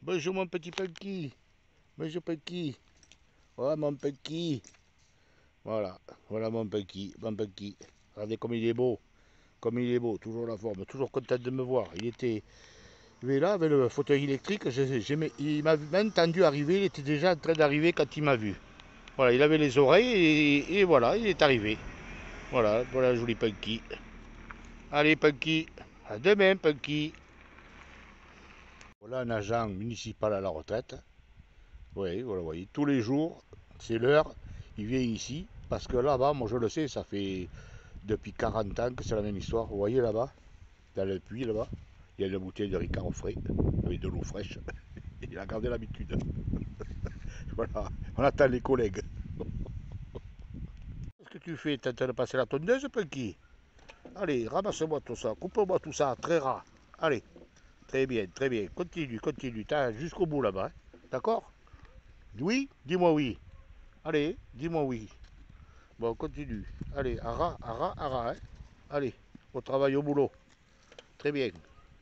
Bonjour mon petit Punky. Bonjour Punky. Voilà mon Punky. Voilà, voilà mon Punky. Mon Punky. Regardez comme il est beau. Comme il est beau, toujours la forme, toujours content de me voir. Il est là avec le fauteuil électrique. Il m'a même entendu arriver. Il était déjà en train d'arriver quand il m'a vu. Voilà, il avait les oreilles et voilà, il est arrivé. Voilà, voilà joli Punky. Allez Punky. À demain Punky. Voilà un agent municipal à la retraite. Oui, voilà, voyez, tous les jours, c'est l'heure, il vient ici, parce que là-bas, moi je le sais, ça fait depuis 40 ans que c'est la même histoire. Vous voyez là-bas, dans le puits là-bas, il y a une bouteille de Ricard au frais, avec de l'eau fraîche. Il a gardé l'habitude. Voilà, on attend les collègues. Qu'est-ce que tu fais? T'es en train de passer la tondeuse, Punky? Allez, ramasse-moi tout ça, coupe-moi tout ça, très ras. Allez, très bien, très bien. Continue, continue, t'as jusqu'au bout là-bas, hein. D'accord? Oui? Dis-moi oui. Allez, dis-moi oui. Bon, on continue. Allez, ara, ara, ara, hein. Allez, au travail, au boulot. Très bien.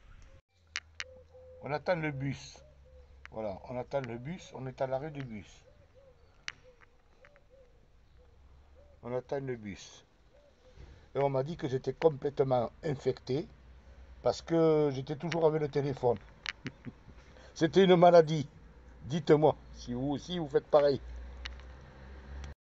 On attend le bus. Voilà, on attend le bus, on est à l'arrêt du bus. On attend le bus. Et on m'a dit que j'étais complètement infecté parce que j'étais toujours avec le téléphone. C'était une maladie. Dites-moi, si vous aussi vous faites pareil.